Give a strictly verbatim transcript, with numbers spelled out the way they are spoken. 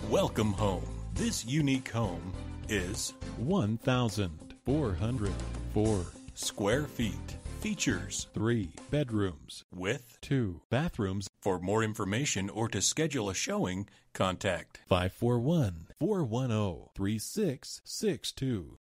Welcome home. This unique home is one thousand four hundred four square feet. Features three bedrooms with two bathrooms. For more information or to schedule a showing, contact five four one, four one zero, three six six two.